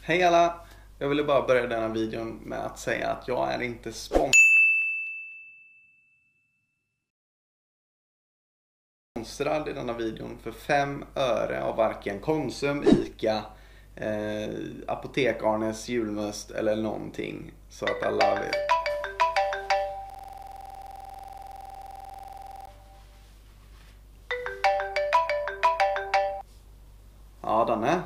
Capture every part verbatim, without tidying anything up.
Hej alla! Jag ville bara börja denna videon med att säga att jag är inte sponsrad i denna videon för fem öre av varken Konsum, Ica, eh, Apotek Arnes julmust eller någonting. Så att alla vet. Ja, Danne.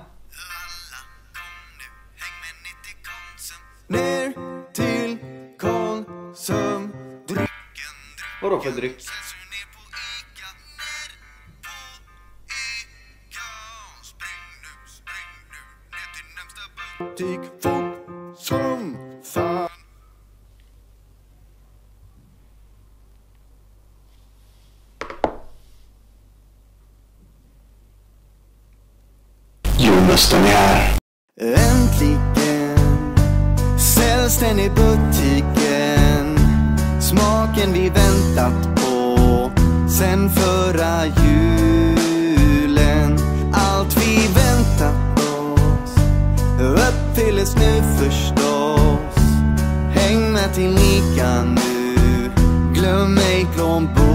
Ner till Konsum. Vadå för dryck? Butik fort som fan. Julmusten är här. Äntligen säljs den i butiken. Smaken vi väntat på sen förra julen. Allt vi väntat oss uppfylles nu förstås. Häng med till Ica nu. Glöm ej plånbok.